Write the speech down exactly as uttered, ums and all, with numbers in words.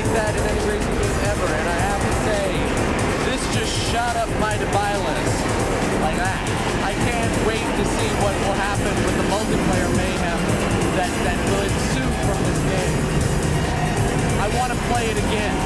like that in any racing game ever, and I have to say, this just shot up my to buy list like that. I can't wait to see what will happen with the multiplayer mayhem that, that will ensue from this game. I want to play it again.